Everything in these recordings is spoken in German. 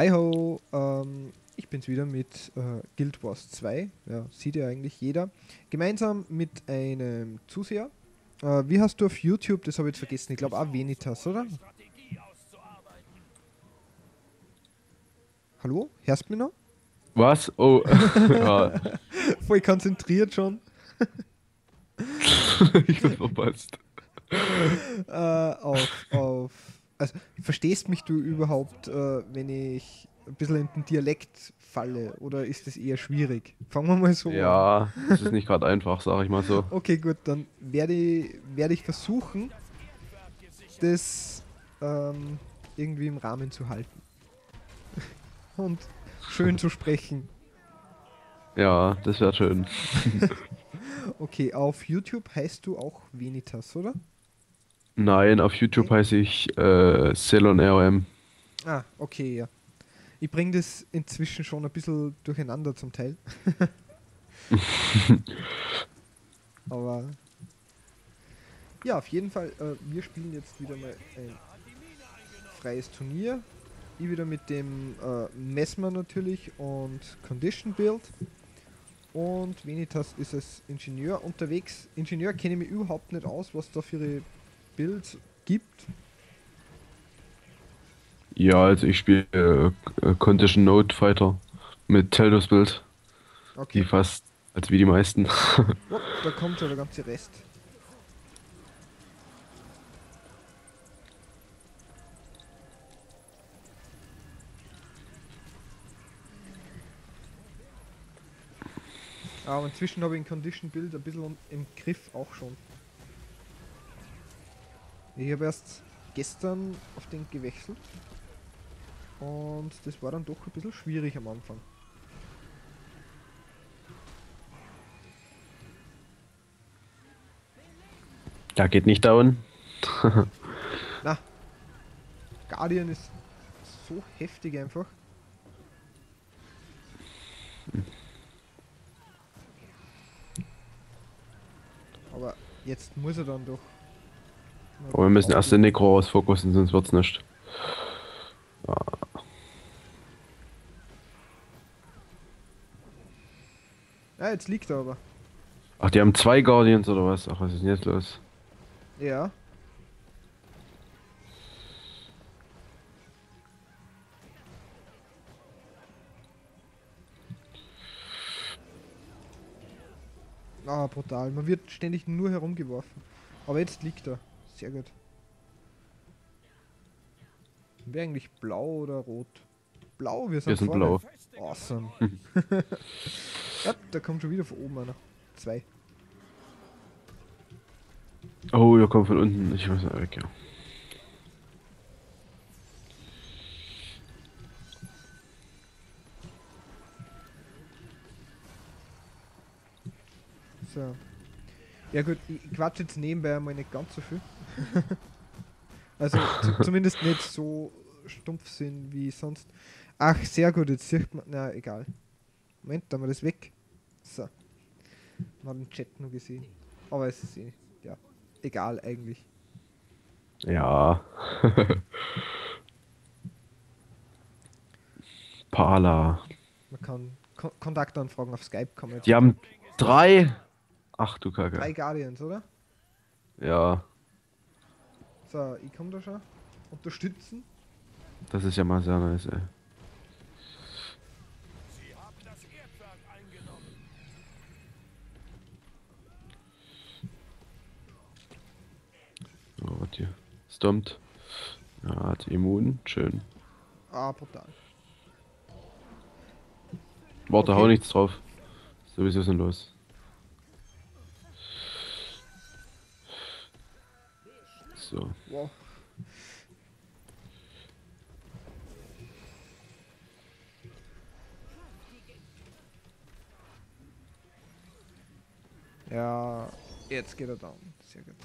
Hi ho, ich bin's wieder mit Guild Wars 2, ja, sieht ja eigentlich jeder, gemeinsam mit einem Zuseher. Wie hast du auf YouTube, das habe ich jetzt vergessen, ich glaube auch Venitas, oder? Hallo, hörst du mich noch? Was? Oh, ja, Voll konzentriert schon. ich bin verpasst. Also verstehst mich du überhaupt, wenn ich ein bisschen in den Dialekt falle, oder ist das eher schwierig? Fangen wir mal so an. Ja, das ist nicht gerade einfach, sag ich mal so. Okay, gut, dann werde ich versuchen, das irgendwie im Rahmen zu halten und schön zu sprechen. Ja, das wäre schön. Okay, auf YouTube heißt du auch Venitas, oder? Nein, auf YouTube Nee? heiße ich Celon ROM. Ah, okay, ja. Ich bringe das inzwischen schon ein bisschen durcheinander zum Teil, aber ja, auf jeden Fall, wir spielen jetzt wieder mal ein freies Turnier. Ich wieder mit dem Messmer natürlich und Condition Build. Und Venitas ist als Ingenieur unterwegs. Ingenieur kenne ich mich überhaupt nicht aus, was da für ihre Builds gibt. Ja, also ich spiele Condition Node Fighter mit Teldos Build, wie Okay. fast, also wie die meisten. Oh, da kommt schon der ganze Rest. Aber inzwischen habe ich ein Condition Build ein bisschen im Griff auch schon. Ich habe erst gestern auf den gewechselt. Und das war dann doch ein bisschen schwierig am Anfang. Da geht nicht down. Na, Guardian ist so heftig einfach. Aber jetzt muss er dann doch mal Aber wir müssen erst den draufgehen. Necro rausfokussen, sonst wird's nicht. Ja, jetzt liegt er aber. Ach, die haben zwei Guardians oder was? Ach, was ist denn jetzt los? Ja. Ah, brutal. Man wird ständig nur herumgeworfen. Aber jetzt liegt er. Sehr gut. Wäre eigentlich blau oder rot? Blau, wir Wir sind sind vorne. blau. Awesome. Ja, da kommt schon wieder von oben einer. Zwei. Oh, der kommt von unten. Ich weiß nicht, weg, ja. So. Ja gut, ich quatsch jetzt nebenbei einmal nicht ganz so viel. Also zumindest nicht so stumpf sind wie sonst. Ach, sehr gut, jetzt sieht man. Na, egal. Moment, da haben wir das weg. So. Man hat den Chat nur gesehen. Aber es ist eh, ja, egal eigentlich. Ja. Pala. Man kann Kontaktanfragen auf Skype kann man jetzt Die machen. haben drei. Ach du Kacke. Drei Guardians, oder? Ja, So, ich komme da schon. Unterstützen. das ist ja mal sehr nice, ey. Oh, was hier? Stompt. Ja, hat immun. Schön. Ah, brutal. Warte, hau Okay. nichts drauf. Sowieso sind los. So. Wow. Ja, jetzt geht er down. Sehr gut.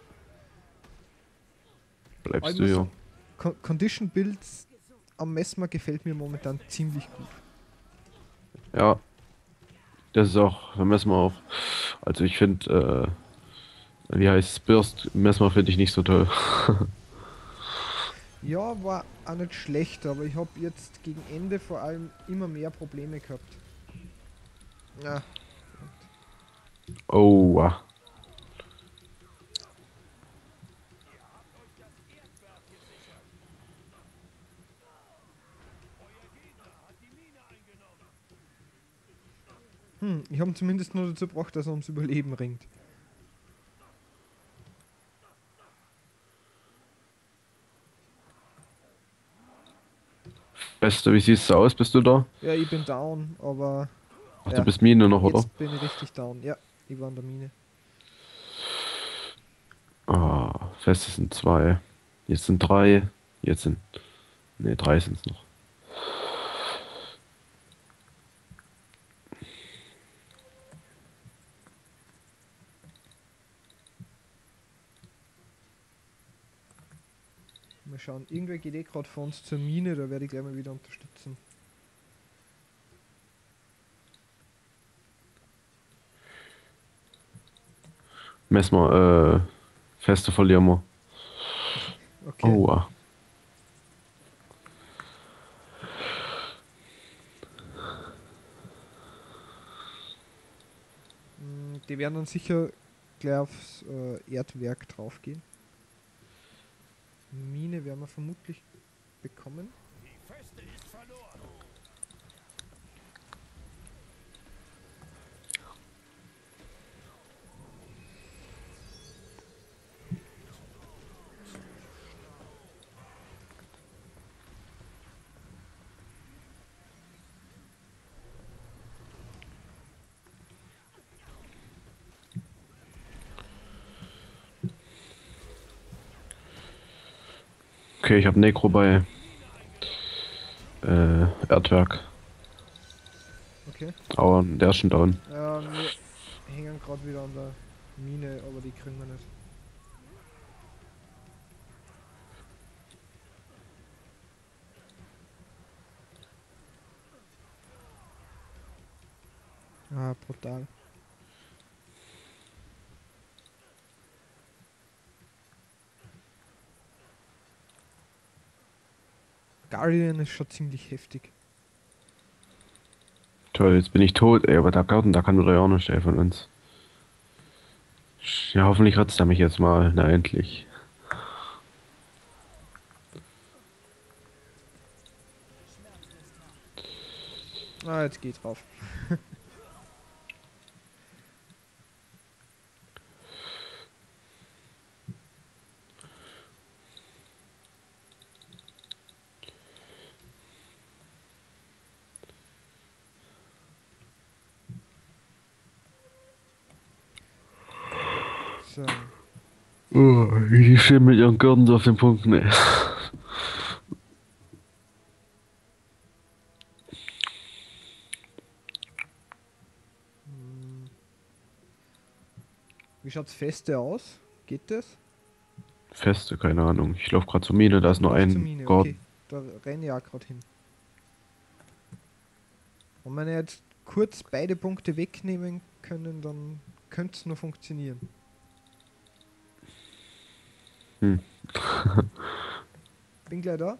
Aber ich Bleibst du muss hier. sagen, Condition Builds am Messmer gefällt mir momentan ziemlich gut. Ja, das ist auch, da messen wir auch. Also ich finde, wie heißt Burst Messmer finde ich nicht so toll. Ja, war auch nicht schlecht, aber ich habe jetzt gegen Ende vor allem immer mehr Probleme gehabt. Ja, Oh, ich habe ihn zumindest nur dazu gebracht, dass er ums Überleben ringt. Beste, wie siehst du aus? Bist du da? Ja, ich bin down, aber Ach, du ja, bist Mine noch, oder? jetzt bin ich richtig down. Ja, ich war in der Mine. Ah, feste sind zwei. Jetzt sind drei. Jetzt sind. Ne, drei sind es noch. Mal schauen, irgendwer geht eh gerade vor uns zur Mine, da werde ich gleich mal wieder unterstützen. Messmer, feste verlieren wir. Okay. Oh, Die werden dann sicher gleich aufs Erdwerk draufgehen. Mine werden wir vermutlich bekommen. okay, ich habe Necro bei Erdwerk. Okay. Aber der ist schon down. Ja, wir hängen gerade wieder an der Mine, aber die kriegen wir nicht. Ah, brutal. Guardian ist schon ziemlich heftig. Toll, jetzt bin ich tot, ey, aber der Garten, da kann doch ja auch nicht, ey, von uns. Ja, hoffentlich ratzt er mich jetzt mal. Na, endlich. Ah, jetzt geht drauf. So. Oh, die stehen mit ihren Gürteln auf den Punkten, ey. Hm. Wie schaut's feste aus? Geht das? Feste, keine Ahnung. Ich laufe gerade zur Mine, da ist nur Lauf zur ein Mine, Garten. okay. Da renne ich auch gerade hin. Und wenn wir jetzt kurz beide Punkte wegnehmen können, dann könnte es nur funktionieren. Hm. Bin gleich da.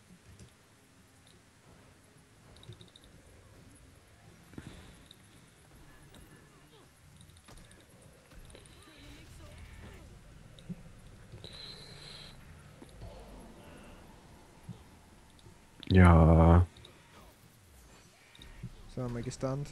Ja, So, mal gestunt.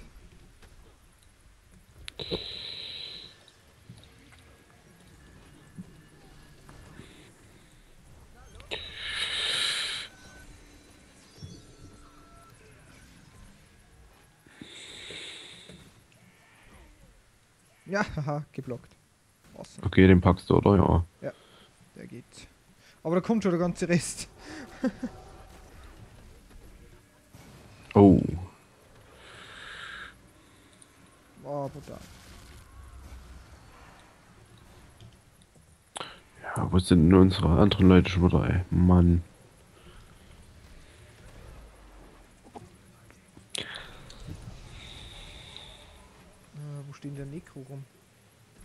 Ja, haha, geblockt. Awesome. okay, den packst du, oder? Ja. Ja, der geht. Aber da kommt schon der ganze Rest. Oh, Oh, brutal. ja, wo sind denn unsere anderen Leute schon wieder, ey? Mann. Wo steht der Necro rum?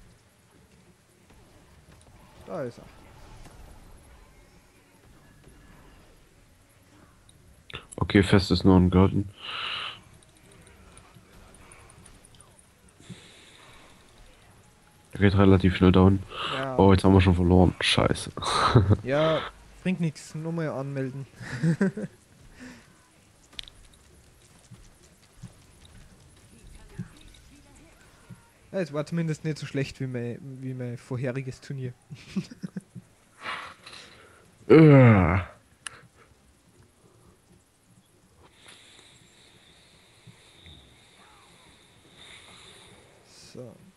Da ist er. Okay, Fest ist nur ein Garten. Der geht relativ schnell down. Ja, Oh, jetzt haben wir schon verloren. Scheiße. ja, bringt nichts. Nur mal anmelden. Ja, es war zumindest nicht so schlecht wie mein vorheriges Turnier. So.